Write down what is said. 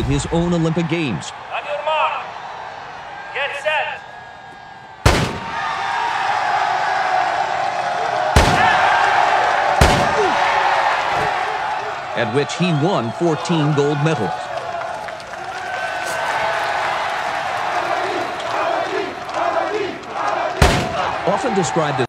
his own Olympic Games. On your mark. Get set. At which he won 14 gold medals. Often described as